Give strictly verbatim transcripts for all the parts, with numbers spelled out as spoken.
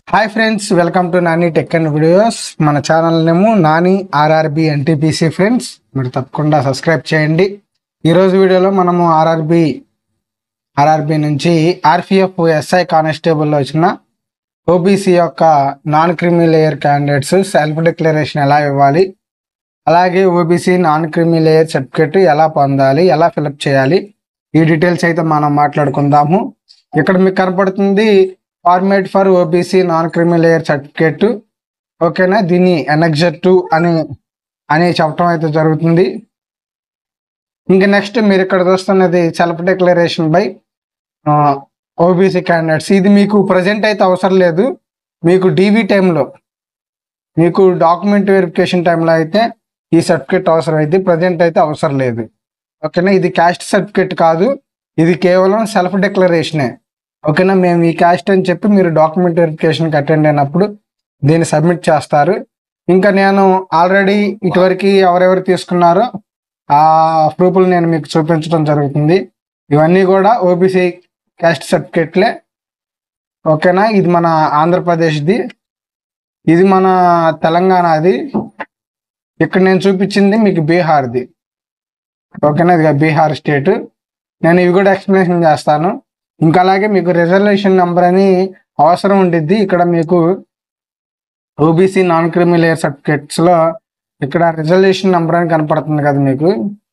Hi friends, welcome to Nani tech and videos. మన channel నేమో Nani RRB NTPC friends. మీరు తప్పకుండా సబ్స్క్రైబ్ చేయండి. ఈరోజు వీడియోలో మనము ఆర్ఆర్బి ఆర్ఆర్బి నుంచి ఆర్పిఎఫ్ ఎస్ఐ కానిస్టేబుల్లో వచ్చిన ఓబీసీ యొక్క non creamy layer candidates self declaration ఎలా ఇవ్వాలి, అలాగే OBC non creamy layer certificate ఎలా పొందాలి, ఎలా ఫిలప్ చేయాలి, ఈ డీటెయిల్స్ అయితే మనం మాట్లాడుకుందాము. ఇక్కడ మీకు కనపడుతుంది format for OBC non creamy layer certificate. ఓకేనా, దీన్ని ఎన్ఎక్జెట్ టూ అని అని చెప్పడం అయితే జరుగుతుంది. ఇంకా నెక్స్ట్ మీరు ఇక్కడ చూస్తున్నది self declaration by OBC candidates. ఇది మీకు ప్రజెంట్ అయితే అవసరం లేదు, మీకు డీవీ టైంలో, మీకు డాక్యుమెంట్ వెరిఫికేషన్ టైంలో అయితే ఈ సర్టిఫికేట్ అవసరం అయితే, ప్రజెంట్ అయితే అవసరం లేదు. ఓకేనా, ఇది క్యాస్ట్ సర్టిఫికేట్ కాదు, ఇది కేవలం సెల్ఫ్ డిక్లరేషనే. ఓకేనా, మేము ఈ క్యాస్ట్ అని చెప్పి మీరు డాక్యుమెంట్ వెరిఫికేషన్కి అటెండ్ అయినప్పుడు దీన్ని సబ్మిట్ చేస్తారు. ఇంకా నేను ఆల్రెడీ ఇటువరకు ఎవరెవరు తీసుకున్నారో ఆ ప్రూఫ్లు నేను మీకు చూపించడం జరుగుతుంది. ఇవన్నీ కూడా ఓబీసీ క్యాస్ట్ సర్టిఫికేట్లే. ఓకేనా, ఇది మన ఆంధ్రప్రదేశ్ది, ఇది మన తెలంగాణది, ఇక్కడ నేను చూపించింది మీకు బీహార్ది. ఓకేనా, ఇది బీహార్ స్టేట్. నేను ఇవి కూడా ఎక్స్ప్లెనేషన్ చేస్తాను. ఇంకా అలాగే మీకు రిజర్వేషన్ నెంబర్ అని అవసరం ఉండిద్ది. ఇక్కడ మీకు ఓబీసీ నాన్ క్రిమి లేయర్ సర్టిఫికేట్స్లో ఇక్కడ రిజర్వేషన్ నెంబర్ అని కనపడుతుంది కదా మీకు,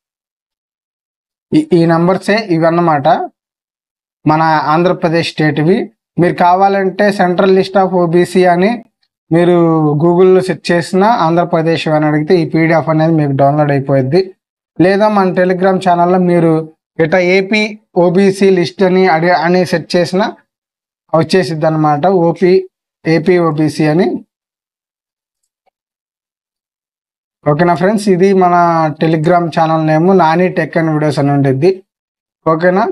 ఈ నెంబర్సే ఇవి అన్నమాట, మన ఆంధ్రప్రదేశ్ స్టేట్వి. మీరు కావాలంటే సెంట్రల్ లిస్ట్ ఆఫ్ ఓబీసీ అని మీరు గూగుల్లో సెర్చ్ చేసిన ఆంధ్రప్రదేశ్ అని అడిగితే ఈ పీడిఎఫ్ అనేది మీకు డౌన్లోడ్ అయిపోద్ది. లేదా మన టెలిగ్రామ్ ఛానల్లో మీరు ఇట్లా ఏపీ ఓబీసీ లిస్ట్ అని అడి అని సెర్చ్ చేసిన వచ్చేసిద్ది అనమాట, ఓపీ ఏపీ ఓబీసీ అని. ఓకేనా ఫ్రెండ్స్, ఇది మన Telegram channel name Nani tech and videos అని ఉంటుంది. ఓకేనా,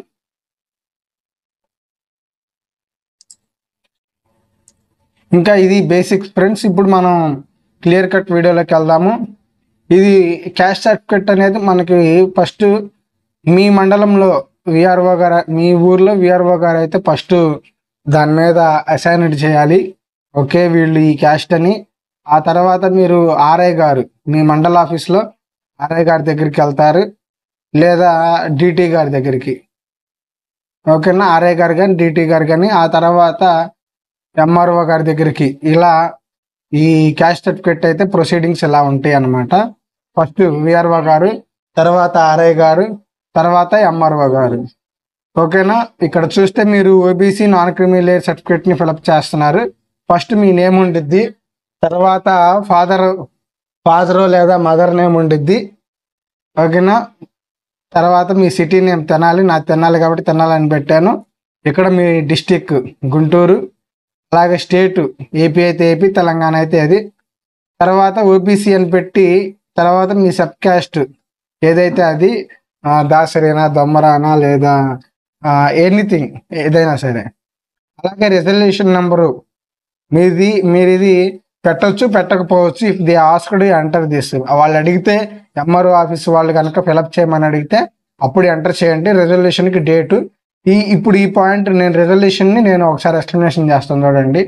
ఇంకా ఇది బేసిక్స్ ఫ్రెండ్స్. ఇప్పుడు మనం క్లియర్ కట్ వీడియోలోకి వెళ్దాము. ఇది క్యాస్ట్ సర్టిఫికేట్ అనేది మనకి ఫస్ట్ మీ మండలంలో విఆర్ఓ గారు, మీ ఊర్లో విఆర్ఓ గారు అయితే ఫస్ట్ దాని మీద అసైన్డ్ చేయాలి. ఓకే, వీళ్ళు ఈ క్యాస్ట్ అని. ఆ తర్వాత మీరు ఆర్ఐ గారు, మీ మండల ఆఫీస్లో ఆర్ఐ గారి దగ్గరికి వెళ్తారు, లేదా డిటి గారి దగ్గరికి. ఓకేనా, ఆర్ఐ గారు కానీ డిటి గారు కానీ. ఆ తర్వాత ఎంఆర్ఓ గారి దగ్గరికి. ఇలా ఈ క్యాస్ట్ సర్టిఫికేట్ అయితే ప్రొసీడింగ్స్ ఇలా ఉంటాయి అన్నమాట. ఫస్ట్ విఆర్ఓ గారు, తర్వాత ఆర్ఐ గారు, తర్వాత ఎంఆర్ఓ గారు. ఓకేనా, ఇక్కడ చూస్తే మీరు ఓబీసీ నాన్ క్రిమి లేయర్ సర్టిఫికేట్ని ఫిలప్ చేస్తున్నారు. ఫస్ట్ మీ నేమ్ ఉండిద్ది, తర్వాత ఫాదర్ ఫాదరు లేదా మదర్ నేమ్ ఉండిద్ది. ఓకేనా, తర్వాత మీ సిటీ నేమ్ తెనాలి, నాకు తెనాలి కాబట్టి తెనాలి అని పెట్టాను. ఇక్కడ మీ డిస్టిక్ గుంటూరు, అలాగే స్టేటు ఏపీ అయితే ఏపీ, తెలంగాణ అయితే అది. తర్వాత ఓబీసీ అని పెట్టి తర్వాత మీ సబ్ క్యాస్ట్ ఏదైతే అది దాసరేనా, దొమ్మరానా, లేదా ఎనీథింగ్ ఏదైనా సరే. అలాగే రిజర్వేషన్ నెంబరు మీది మీరు ఇది పెట్టచ్చు, పెట్టకపోవచ్చు. If the asked enter this, వాళ్ళు అడిగితే ఎంఆర్ఓ ఆఫీస్ వాళ్ళు కనుక ఫిలప్ చేయమని అడిగితే అప్పుడు ఎంటర్ చేయండి. రిజర్వేషన్కి డేటు ఈ ఇప్పుడు ఈ పాయింట్ నేను రిజర్వేషన్ని నేను ఒకసారి ఎక్స్ప్లెనేషన్ చేస్తాను చూడండి.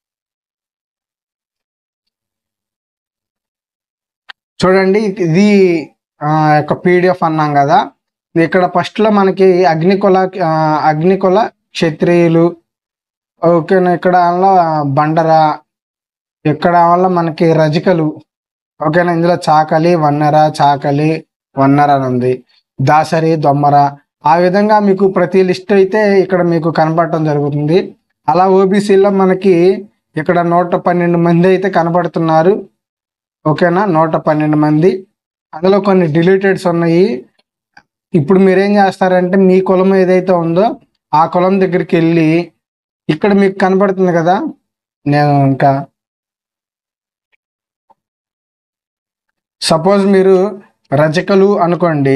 చూడండి, ఇది యొక్క పీడిఎఫ్ అన్నాం కదా. ఇక్కడ ఫస్ట్లో మనకి అగ్నికుల అగ్నికుల క్షత్రియులు. ఓకేనా, ఇక్కడ బండర, ఇక్కడ వల్ల మనకి రజకలు. ఓకేనా, ఇందులో చాకలి, వన్నెర, చాకలి, వన్నెర అని ఉంది, దాసరి, దొమ్మర. ఆ విధంగా మీకు ప్రతి లిస్ట్ అయితే ఇక్కడ మీకు కనపడటం జరుగుతుంది. అలా ఓబీసీలో మనకి ఇక్కడ నూట పన్నెండు మంది అయితే కనపడుతున్నారు. ఓకేనా, నూట పన్నెండు మంది. అందులో కొన్ని డిలీటెడ్స్ ఉన్నాయి. ఇప్పుడు మీరేం చేస్తారంటే మీ కులం ఏదైతే ఉందో ఆ కులం దగ్గరికి వెళ్ళి, ఇక్కడ మీకు కనపడుతుంది కదా, నేను ఇంకా సపోజ్ మీరు రజకులు అనుకోండి,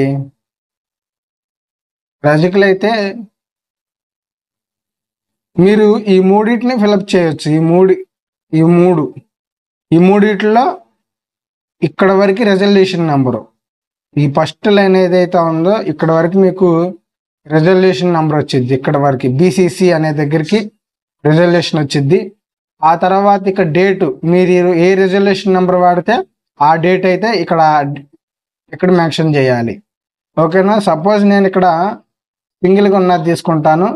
రజకులు అయితే మీరు ఈ మూడింటిని ఫిలప్ చేయొచ్చు. ఈ మూడు ఈ మూడు ఈ మూడిట్లో ఇక్కడ వరకు రిజర్వేషన్ నెంబరు, ఈ ఫస్ట్ లైన్ ఏదైతే ఉందో ఇక్కడ వరకు మీకు రిజర్వేషన్ నెంబర్ వచ్చింది. ఇక్కడ వరకు బీసీసీ అనే దగ్గరికి రిజర్వేషన్ వచ్చింది. ఆ తర్వాత ఇక్కడ డేటు మీరు ఏ రిజల్యూషన్ నెంబర్ వాడితే ఆ డేట్ అయితే ఇక్కడ ఇక్కడ మెన్షన్ చేయాలి. ఓకేనా. సపోజ్ నేను ఇక్కడ సింగిల్గా ఉన్నది తీసుకుంటాను.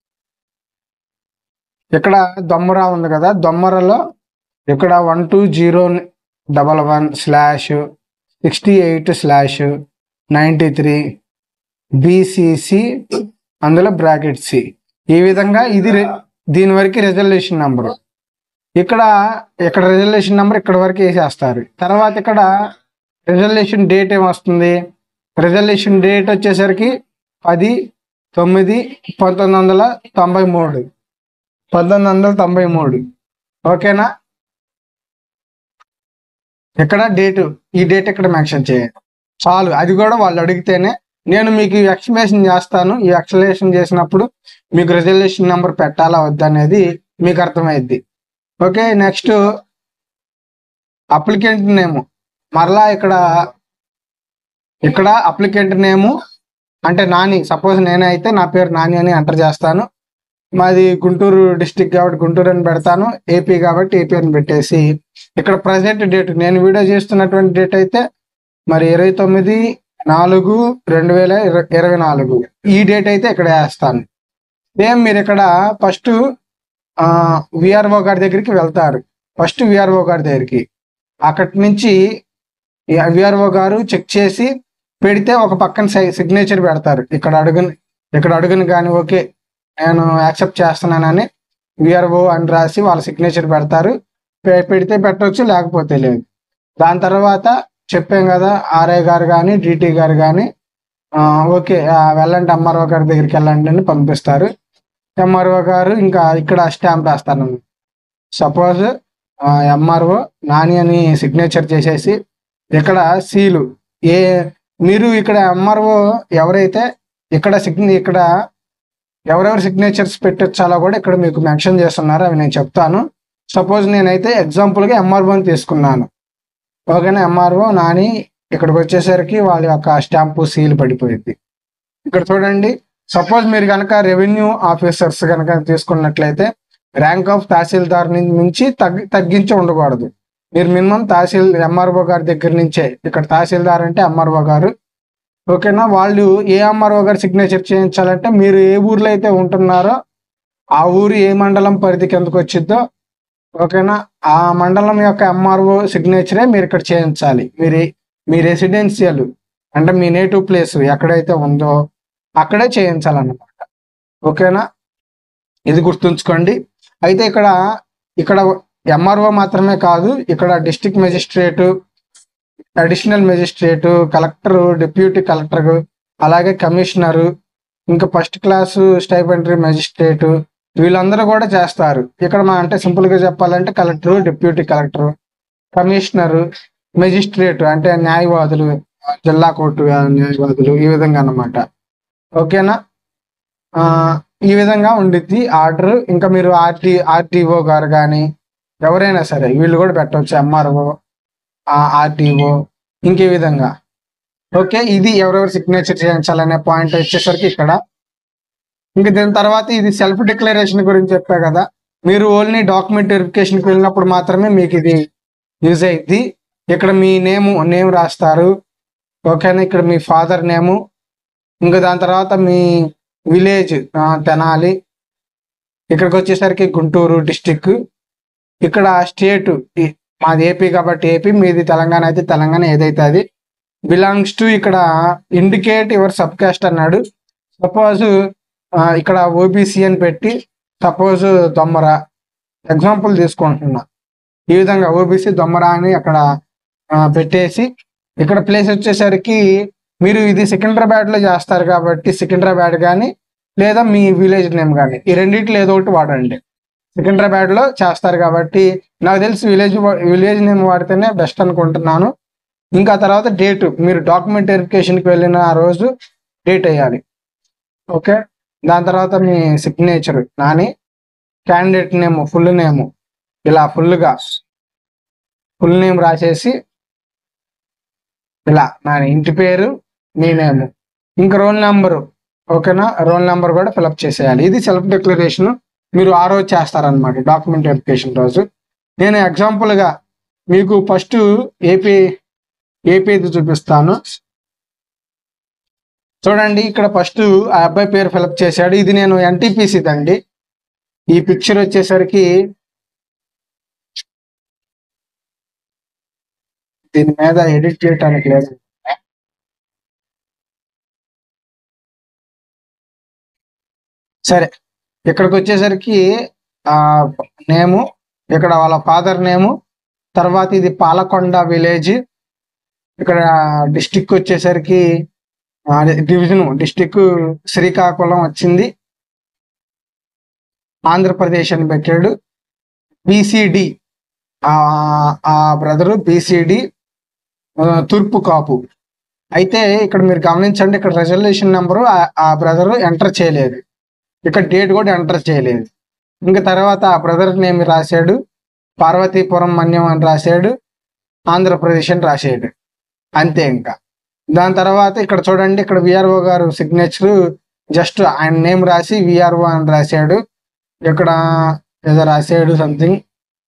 ఇక్కడ దొమ్మర ఉంది కదా, దొమ్మరలో ఇక్కడ one two zero double one slash sixty eight slash ninety three BCC అందులో బ్రాకెట్ సి, ఈ విధంగా ఇది దీని వరకు రిజల్యూషన్ నెంబరు. ఇక్కడ ఇక్కడ రిజల్యూషన్ నెంబర్ ఇక్కడ వరకు వేసేస్తారు. తర్వాత ఇక్కడ రిజల్యూషన్ డేట్ ఏమొస్తుంది, రిజల్యూషన్ డేట్ వచ్చేసరికి పది తొమ్మిది పంతొమ్మిది వందల తొంభై మూడు పంతొమ్మిది వందల తొంభై మూడు ఓకేనా. ఇక్కడ డేటు ఈ డేట్ ఇక్కడ మెన్షన్ చేయండి చాలు. అది కూడా వాళ్ళు అడిగితేనే నేను మీకు ఎక్స్ప్లెనేషన్ చేస్తాను. ఈ ఎక్స్ప్లెనేషన్ చేసినప్పుడు మీకు రిజల్యూషన్ నెంబర్ పెట్టాలా వద్దనేది మీకు అర్థమైద్ది. ఓకే. Next applicant name. మరలా ఇక్కడ ఇక్కడ అప్లికెంట్ నేము అంటే నాని, సపోజ్ నేనే అయితే నా పేరు నాని అని ఎంటర్ చేస్తాను. మాది గుంటూరు డిస్టిక్ కాబట్టి గుంటూరు అని పెడతాను. ఏపీ కాబట్టి ఏపీ అని పెట్టేసి ఇక్కడ ప్రజెంట్ డేట్ నేను వీడియో చేస్తున్నటువంటి డేట్ అయితే మరి ఇరవై తొమ్మిది నాలుగు రెండు వేల ఇరవై నాలుగు ఈ డేట్ అయితే ఇక్కడ వేస్తాను. సేమ్ మీరు ఇక్కడ ఫస్ట్ విఆర్ఓ గారి దగ్గరికి వెళ్తారు. ఫస్ట్ విఆర్ఓ గారి దగ్గరికి అక్కడి నుంచి విఆర్ఓ గారు చెక్ చేసి పెడితే ఒక పక్కన సిగ్నేచర్ పెడతారు. ఇక్కడ అడుగుని ఇక్కడ అడుగుని కానీ ఓకే నేను యాక్సెప్ట్ చేస్తున్నానని విఆర్ఓ అని రాసి వాళ్ళ సిగ్నేచర్ పెడతారు. పెడితే పెట్టవచ్చు, లేకపోతే లేదు. దాని తర్వాత చెప్పాం కదా ఆర్ఐ గారు కానీ డిటి గారు కానీ ఓకే వెళ్ళండి ఎంఆర్ఓ గారి దగ్గరికి వెళ్ళండి అని పంపిస్తారు. ఎంఆర్ఓ గారు ఇంకా ఇక్కడ స్టాంప్ వేస్తాను. సపోజ్ ఎంఆర్ఓ నాని అని సిగ్నేచర్ చేసేసి ఇక్కడ సీలు ఏ మీరు ఇక్కడ ఎంఆర్ఓ ఎవరైతే ఇక్కడ సిగ్నే ఇక్కడ ఎవరెవరు సిగ్నేచర్స్ పెట్టొచ్చాలో కూడా ఇక్కడ మీకు మెన్షన్ చేస్తున్నారు, అవి నేను చెప్తాను. సపోజ్ నేనైతే ఎగ్జాంపుల్గా ఎంఆర్ఓని తీసుకున్నాను. ఓకేనా. ఎంఆర్ఓ నాని ఇక్కడికి వచ్చేసరికి వాళ్ళ యొక్క స్టాంపు సీల్ పడిపోయింది. ఇక్కడ చూడండి. సపోజ్ మీరు కనుక రెవెన్యూ ఆఫీసర్స్ కనుక తీసుకున్నట్లయితే ర్యాంక్ ఆఫ్ తహసీల్దార్ నుంచి తగ్గి తగ్గించి ఉండకూడదు. మీరు మినిమం తహసీల్ ఎంఆర్ఓ గారి దగ్గర నుంచే, ఇక్కడ తహసీల్దార్ అంటే ఎంఆర్ఓ గారు. ఓకేనా. వాళ్ళు ఏ ఎంఆర్ఓ గారు సిగ్నేచర్ చేయించాలంటే మీరు ఏ ఊర్లో అయితే ఉంటున్నారో ఆ ఊరు ఏ మండలం పరిధి కిందకు వచ్చిద్దో ఓకేనా ఆ మండలం యొక్క ఎంఆర్ఓ సిగ్నేచరే మీరు ఇక్కడ చేయించాలి. మీరు మీ రెసిడెన్షియల్ అంటే మీ నేటివ్ ప్లేస్ ఎక్కడైతే ఉందో అక్కడే చేయించాలన్నమాట. ఓకేనా. ఇది గుర్తుంచుకోండి. అయితే ఇక్కడ ఇక్కడ ఎంఆర్ఓ మాత్రమే కాదు, ఇక్కడ district magistrate, additional magistrate, collector, deputy collector, అలాగే కమిషనరు, ఇంకా ఫస్ట్ క్లాసు స్టైపెండరీ మెజిస్ట్రేటు వీళ్ళందరూ కూడా చేస్తారు. ఇక్కడ మా అంటే సింపుల్గా చెప్పాలంటే collector, deputy collector, commissioner, magistrate అంటే న్యాయవాదులు, జిల్లా కోర్టు న్యాయవాదులు, ఈ విధంగా అన్నమాట. ఓకేనా. ఈ విధంగా ఉండిద్ది ఆర్డర్. ఇంకా మీరు ఆర్టీ ఆర్టీఓ గారు కానీ ఎవరైనా సరే వీళ్ళు కూడా పెట్టవచ్చు, ఎంఆర్ఓ, ఆర్టీఓ, ఇంకే విధంగా. ఓకే. ఇది ఎవరెవరు సిగ్నేచర్ చేయించాలనే పాయింట్ వచ్చేసరికి ఇక్కడ. ఇంక దీని తర్వాత ఇది సెల్ఫ్ డిక్లరేషన్ గురించి చెప్పా కదా, మీరు ఓన్లీ డాక్యుమెంట్ వెరిఫికేషన్కి వెళ్ళినప్పుడు మాత్రమే మీకు ఇది యూజ్ అయ్యిద్ది. ఇక్కడ మీ నేము నేమ్ రాస్తారు. ఓకేనా. ఇక్కడ మీ ఫాదర్ నేము, ఇంకా దాని తర్వాత మీ విలేజ్ తెనాలి, ఇక్కడికి వచ్చేసరికి గుంటూరు డిస్టిక్, ఇక్కడ స్టేటు మాది ఏపీ కాబట్టి ఏపీ, మీది తెలంగాణ అయితే తెలంగాణ, ఏదైతే అది బిలాంగ్స్ టు. ఇక్కడ ఇండికేట్ యువర్ సబ్ కాస్ట్ అన్నాడు. సపోజ్ ఇక్కడ ఓబీసీ అని పెట్టి సపోజ్ దొమ్మర ఎగ్జాంపుల్ తీసుకుంటున్నా. ఈ విధంగా ఓబీసీ దొమ్మర అని అక్కడ పెట్టేసి ఇక్కడ ప్లేస్ వచ్చేసరికి మీరు ఇది సికింద్రాబాద్లో చేస్తారు కాబట్టి సికింద్రాబాద్ కానీ లేదా మీ విలేజ్ నేమ్ కానీ ఈ రెండింటిలో ఏదో ఒకటి వాడండి. సికింద్రాబాద్లో చేస్తారు కాబట్టి నాకు తెలిసి విలేజ్ విలేజ్ నేమ్ వాడితేనే బెస్ట్ అనుకుంటున్నాను. ఇంకా తర్వాత డేటు మీరు డాక్యుమెంట్ వెరిఫికేషన్కి వెళ్ళిన ఆ రోజు డేట్ వేయాలి. ఓకే. దాని తర్వాత మీ signature Nani, candidate name full name ఇలా ఫుల్గా ఫుల్ నేమ్ రాసేసి ఇలా నాని ఇంటి పేరు మీ నేము ఇంకా రోల్ నెంబరు. ఓకేనా. రోల్ నెంబర్ కూడా ఫిలప్ చేసేయాలి. ఇది సెల్ఫ్ డిక్లరేషన్. మీరు ఆ రోజు చేస్తారనమాట, డాక్యుమెంట్ వెరిఫికేషన్ రోజు. నేను ఎగ్జాంపుల్గా మీకు ఫస్ట్ ఏపీ ఏపీది చూపిస్తాను. చూడండి, ఇక్కడ ఫస్ట్ ఆ అబ్బాయి పేరు ఫిలప్ చేశాడు. ఇది నేను ఎన్టీపీసీది అండి. ఈ పిక్చర్ వచ్చేసరికి దీని మీద ఎడిట్ చేయడానికి లేదు. సరే, ఇక్కడికి వచ్చేసరికి ఆ నేము, ఇక్కడ వాళ్ళ ఫాదర్ నేము, తర్వాత ఇది పాలకొండ విలేజ్, ఇక్కడ డిస్టిక్ వచ్చేసరికి డివిజన్ డిస్టిక్ శ్రీకాకుళం వచ్చింది, ఆంధ్రప్రదేశ్ అని పెట్టాడు. బీసీడి ఆ బ్రదరు బీసీడి తూర్పు కాపు. అయితే ఇక్కడ మీరు గమనించండి, ఇక్కడ రిజల్యూషన్ నెంబరు ఆ బ్రదరు ఎంటర్ చేయలేదు, ఇక్కడ డేట్ కూడా ఎంటర్ చేయలేదు. ఇంకా తర్వాత ఆ బ్రదర్ నేమ్ రాశాడు, పార్వతీపురం మన్యం అని రాశాడు, ఆంధ్రప్రదేశ్ అని రాశాడు, అంతే. ఇంకా దాని తర్వాత ఇక్కడ చూడండి, ఇక్కడ విఆర్ఓ గారు సిగ్నేచరు జస్ట్ ఆయన నేమ్ రాసి విఆర్ఓ అని రాశాడు. ఇక్కడ ఏదో రాశాడు సంథింగ్.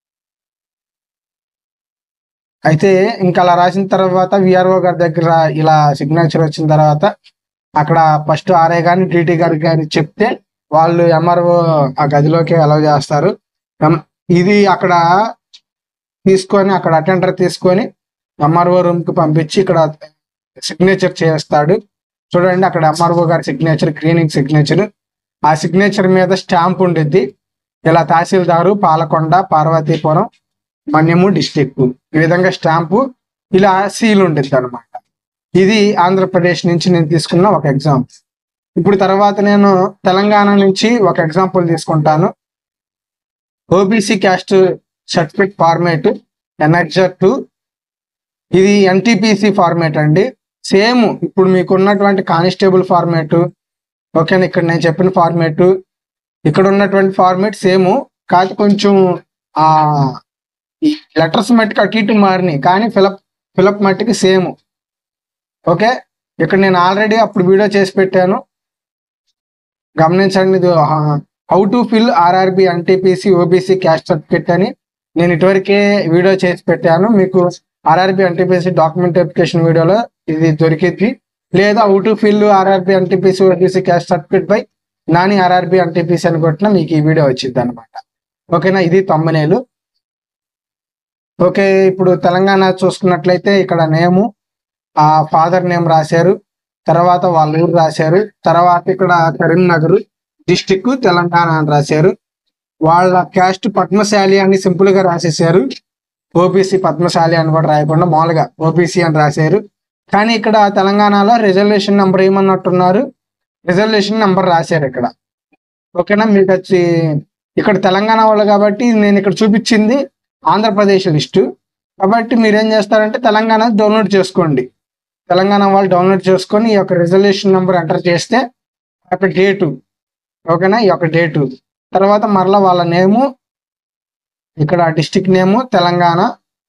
అయితే ఇంకా అలా రాసిన తర్వాత విఆర్ఓ గారి దగ్గర ఇలా సిగ్నేచర్ వచ్చిన తర్వాత అక్కడ ఫస్ట్ ఆర్ఐ గారిని టీటీ గారి గారి చెప్తే వాళ్ళు ఎంఆర్ఓ ఆ గదిలోకి అలౌ చేస్తారు. ఇది అక్కడ తీసుకొని అక్కడ అటెండర్ తీసుకొని ఎంఆర్ఓ రూమ్ కి పంపించి ఇక్కడ సిగ్నేచర్ చేస్తాడు. చూడండి, అక్కడ ఎంఆర్ఓ గారి సిగ్నేచర్, క్లీనింగ్ సిగ్నేచర్. ఆ సిగ్నేచర్ మీద స్టాంప్ ఉండిద్ది, ఇలా తహసీల్దారు పాలకొండ పార్వతీపురం మన్యము డిస్టిక్, ఈ విధంగా స్టాంపు, ఇలా సీల్ ఉండిద్ది అనమాట. ఇది ఆంధ్రప్రదేశ్ నుంచి నేను తీసుకున్న ఒక ఎగ్జాంపుల్. ఇప్పుడు తర్వాత నేను తెలంగాణ నుంచి ఒక ఎగ్జాంపుల్ తీసుకుంటాను. OBC caste certificate format annexure two, ఇది ఎన్టీపీసీ ఫార్మేట్ అండి. సేమ్ ఇప్పుడు మీకు ఉన్నటువంటి కానిస్టేబుల్ ఫార్మేట్, ఓకేనా, ఇక్కడ నేను చెప్పిన ఫార్మేట్, ఇక్కడ ఉన్నటువంటి ఫార్మేట్ సేమ్, కాదు కొంచెం ఆ ఈ లెటర్స్ మట్టికి అటు ఇటు మారినాయి, కానీ ఫిలప్ ఫిలప్ మట్టికి సేమ్. ఓకే, ఇక్కడ నేను ఆల్రెడీ అప్పుడు వీడియో చేసి పెట్టాను, గమనించండి. ఇది how to fill RRB NTPC OBC caste certificate అని నేను ఇటువరకే వీడియో చేసి పెట్టాను. మీకు ఆర్ఆర్బి ఎన్టీపీసీ డాక్యుమెంట్ వెరిఫికేషన్ వీడియోలో ఇది దొరికింది. లేదా how to fill RRB NTPC OBC caste certificate by Nani RRB NTPC అని కొట్టినా మీకు ఈ వీడియో వచ్చింది అనమాట. ఓకేనా, ఇది తమ్మునేలు. ఓకే, ఇప్పుడు తెలంగాణ చూసుకున్నట్లయితే ఇక్కడ నేము, ఆ ఫాదర్ నేమ్ రాశారు, తర్వాత వాళ్ళ ఊరు రాశారు, తర్వాత ఇక్కడ కరీంనగర్ డిస్టిక్ తెలంగాణ అని రాశారు. వాళ్ళ క్యాస్ట్ పద్మశాలి అని సింపుల్ గా రాసేసారు, ఓబీసీ పద్మశాలి అని కూడా రాయకుండా మామూలుగా ఓబీసీ అని రాశారు. కానీ ఇక్కడ తెలంగాణలో రిజర్వేషన్ నెంబర్ ఏమన్నట్టున్నారు, రిజర్వేషన్ నెంబర్ రాశారు ఇక్కడ. ఓకేనా, మీకు వచ్చి ఇక్కడ తెలంగాణ వాళ్ళు కాబట్టి నేను ఇక్కడ చూపించింది ఆంధ్రప్రదేశ్ లిస్టు, కాబట్టి మీరేం చేస్తారంటే తెలంగాణ డౌన్లోడ్ చేసుకోండి. తెలంగాణ వాళ్ళు డౌన్లోడ్ చేసుకొని ఈ యొక్క రిజర్వేషన్ నెంబర్ ఎంటర్ చేస్తే ఆ యొక్క డేటు, ఓకేనా, ఈ యొక్క డేటు తర్వాత మరలా వాళ్ళ నేము, ఇక్కడ డిస్టిక్ నేము తెలంగాణ.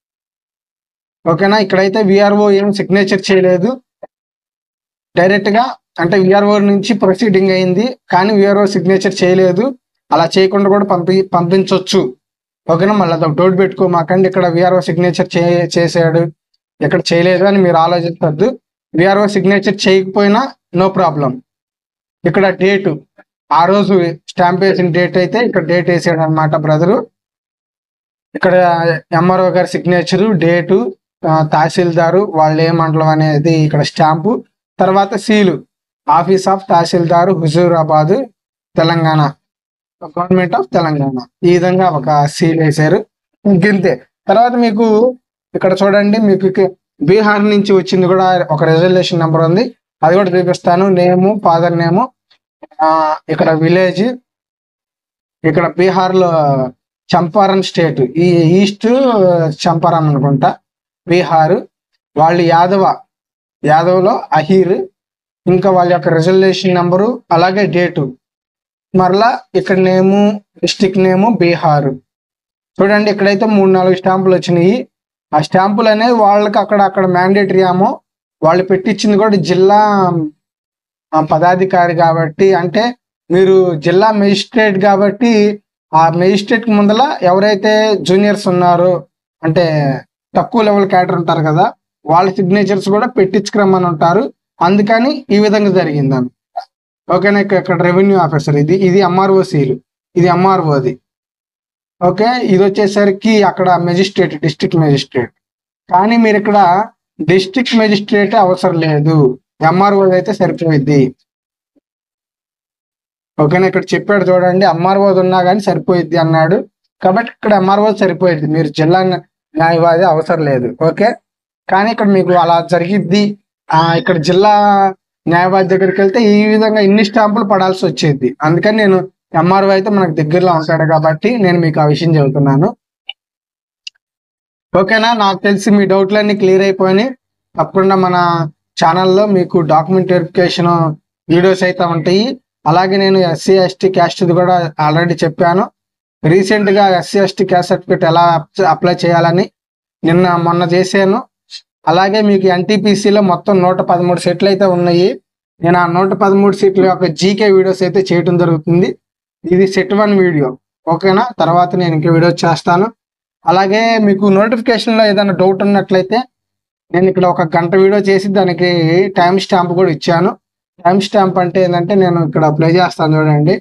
ఓకేనా, ఇక్కడైతే విఆర్ఓ ఏం సిగ్నేచర్ చేయలేదు, డైరెక్ట్ గా అంటే విఆర్ఓ నుంచి ప్రొసీడింగ్ అయింది, కానీ విఆర్ఓ సిగ్నేచర్ చేయలేదు. అలా చేయకుండా కూడా పంపి పంపించవచ్చు. ఓకేనా, మళ్ళీ అదొక డౌట్ పెట్టుకోమాకండి, ఇక్కడ విఆర్ఓ సిగ్నేచర్ చే చేసాడు ఇక్కడ చేయలేదు అని మీరు ఆలోచించద్దు. విఆర్ఓ సిగ్నేచర్ చేయకపోయినా నో ప్రాబ్లం. ఇక్కడ డేటు, ఆ రోజు స్టాంప్ వేసిన డేట్ అయితే ఇక్కడ డేట్ వేసాడు అనమాట బ్రదరు. ఇక్కడ ఎంఆర్ఓ గారి సిగ్నేచరు, డేటు, తహసీల్దారు వాళ్ళు ఏ మండలం అనేది ఇక్కడ స్టాంపు, తర్వాత seal office of tahsildar Huzurabad Telangana, government of Telangana, ఈ విధంగా ఒక సీల్ వేశారు. ఇంతే. తర్వాత మీకు ఇక్కడ చూడండి, మీకు బీహార్ నుంచి వచ్చింది కూడా ఒక రిజర్వేషన్ నెంబర్ ఉంది, అది కూడా చూపిస్తాను. నేము, ఫాదర్ నేము, ఇక్కడ విలేజ్, ఇక్కడ బీహార్ లో చంపారన్ స్టేట్, ఈ ఈస్ట్ చంపారన్ అనుకుంటా బీహార్. వాళ్ళు యాదవ, యాదవ్లో అహీర్, ఇంకా వాళ్ళ యొక్క రిజర్వేషన్ నెంబరు అలాగే డేటు, మరలా ఇక్కడ నేము, డిస్టిక్ నేము బీహార్. చూడండి, ఇక్కడైతే మూడు నాలుగు స్టాంపులు వచ్చినాయి. ఆ స్టాంపులు అనేవి వాళ్ళకి అక్కడ అక్కడ మ్యాండేటరీ ఏమో, వాళ్ళు పెట్టించింది కూడా జిల్లా పదాధికారి కాబట్టి, అంటే మీరు జిల్లా మెజిస్ట్రేట్ కాబట్టి ఆ మెజిస్ట్రేట్ ముందల ఎవరైతే జూనియర్స్ ఉన్నారో అంటే తక్కువ లెవెల్ క్యాడర్ ఉంటారు కదా, వాళ్ళ సిగ్నేచర్స్ కూడా పెట్టించుకురమ్మని ఉంటారు. అందుకని ఈ విధంగా జరిగిందని. ఓకేనా, ఇక్కడ రెవెన్యూ ఆఫీసర్ ఇది ఇది ఎంఆర్ఓ సీలు, ఇది ఎంఆర్ఓది. ఓకే, ఇది వచ్చేసరికి అక్కడ మెజిస్ట్రేట్, డిస్ట్రిక్ట్ మెజిస్ట్రేట్. కానీ మీరు ఇక్కడ డిస్ట్రిక్ట్ మెజిస్ట్రేట్ అవసరం లేదు, ఎంఆర్ఓ అయితే సరిపోయిద్ది. ఓకేనా, ఇక్కడ చెప్పాడు చూడండి, ఎంఆర్ఓ ఉన్నా కానీ సరిపోయిద్ది అన్నాడు. కాబట్టి ఇక్కడ ఎంఆర్ఓ సరిపోయిద్ది, మీరు జిల్లా న్యాయవాది అవసరం లేదు. ఓకే, కానీ ఇక్కడ మీకు అలా జరిగిద్ది. ఆ ఇక్కడ జిల్లా న్యాయవాది దగ్గరికి వెళ్తే ఈ విధంగా ఇన్ని స్టాంపులు పడాల్సి వచ్చేది. అందుకని నేను ఎంఆర్ఓ అయితే మనకు దగ్గరలో ఉంటాడు కాబట్టి నేను మీకు ఆ విషయం చెబుతున్నాను. ఓకేనా, నాకు తెలిసి మీ డౌట్లన్నీ క్లియర్ అయిపోయినాయి. తప్పకుండా మన ఛానల్లో మీకు డాక్యుమెంట్ వెరిఫికేషన్ వీడియోస్ అయితే ఉంటాయి. అలాగే నేను ఎస్సీ ఎస్టీ క్యాస్ట్ది కూడా ఆల్రెడీ చెప్పాను. రీసెంట్గా ఎస్సీ ఎస్టీ క్యాస్ట్ సర్టిఫికేట్ ఎలా అప్లై చేయాలని నిన్న మొన్న చేశాను. అలాగే మీకు ఎన్టీపీసీలో మొత్తం నూట పదమూడు సీట్లు అయితే ఉన్నాయి. నేను ఆ నూట పదమూడు సీట్ల యొక్క జీకే వీడియోస్ అయితే చేయడం జరుగుతుంది. ఇది సెట్ వన్ వీడియో. ఓకేనా, తర్వాత నేను ఇంక వీడియో చేస్తాను. అలాగే మీకు నోటిఫికేషన్లో ఏదైనా డౌట్ ఉన్నట్లయితే నేను ఇక్కడ ఒక గంట వీడియో చేసి దానికి టైం స్టాంప్ కూడా ఇచ్చాను. టైం స్టాంప్ అంటే ఏంటంటే నేను ఇక్కడ ప్లే చేస్తాను చూడండి.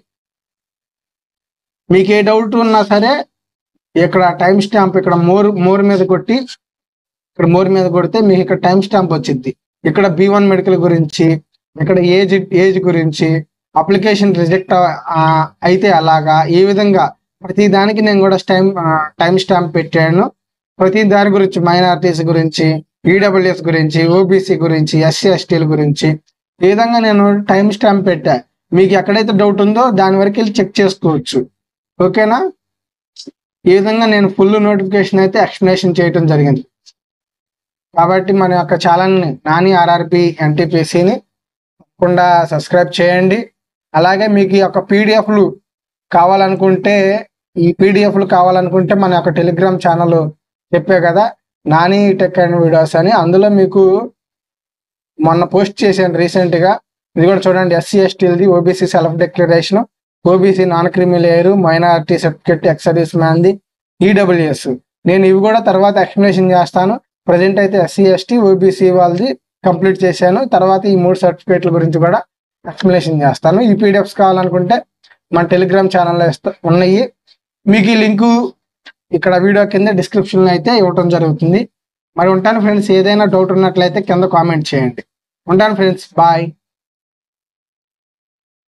మీకు ఏ డౌట్ ఉన్నా సరే ఇక్కడ టైం స్టాంప్ ఇక్కడ మోర్ మోర్ మీద కొట్టి ఇక్కడ మోర్ మీద కొడితే మీకు ఇక్కడ టైం స్టాంప్ వచ్చింది. ఇక్కడ బి వన్ మెడికల్ గురించి, ఇక్కడ ఏజ్ ఏజ్ గురించి, అప్లికేషన్ రిజెక్ట్ అయితే అలాగా ఈ విధంగా ప్రతి దానికి నేను కూడా టైం టైం స్టాంప్ పెట్టాను. ప్రతి దాని గురించి, మైనారిటీస్ గురించి, ఈడబ్ల్యూఎస్ గురించి, ఓబీసీ గురించి, ఎస్సీ ఎస్టీల గురించి ఈ విధంగా నేను టైం స్టాంప్ పెట్టా. మీకు ఎక్కడైతే డౌట్ ఉందో దాని వరకు వెళ్ళి చెక్ చేసుకోవచ్చు. ఓకేనా, ఈ విధంగా నేను ఫుల్ నోటిఫికేషన్ అయితే ఎక్స్ప్లెనేషన్ చేయడం జరిగింది. కాబట్టి మన యొక్క ఛానల్ని నాని ఆర్ఆర్బి ఎన్టీపీసీని తప్పకుండా సబ్స్క్రైబ్ చేయండి. అలాగే మీకు ఈ యొక్క పీడిఎఫ్లు కావాలనుకుంటే ఈ పీడిఎఫ్లు కావాలనుకుంటే మన యొక్క టెలిగ్రామ్ ఛానల్ చెప్పే కదా, నాని టెక్ అండ్ వీడియోస్ అని. అందులో మీకు మొన్న పోస్ట్ చేశాను రీసెంట్గా. ఇది కూడా చూడండి, ఎస్సీ ఎస్టీలది, OBC self declaration, OBC non creamy layer, minority certificate, ex service మ్యాన్ది, ఈడబ్ల్యూఎస్. నేను ఇవి కూడా తర్వాత ఎక్స్ప్లెనేషన్ చేస్తాను. ప్రజెంట్ అయితే ఎస్సీ ఎస్టీ ఓబీసీ వాళ్ళది కంప్లీట్ చేశాను. తర్వాత ఈ మూడు సర్టిఫికేట్ల గురించి కూడా ఎక్స్ప్లెనేషన్ చేస్తాను. ఈ పీడిఎఫ్స్ కావాలనుకుంటే మన టెలిగ్రామ్ ఛానల్లో ఉన్నాయి. మీకు ఈ లింకు ఇక్కడ వీడియో కింద డిస్క్రిప్షన్లో అయితే ఇవ్వటం జరుగుతుంది. మరి ఉంటాను ఫ్రెండ్స్, ఏదైనా డౌట్ ఉన్నట్లయితే కింద కామెంట్ చేయండి. ఉంటాను ఫ్రెండ్స్, బాయ్.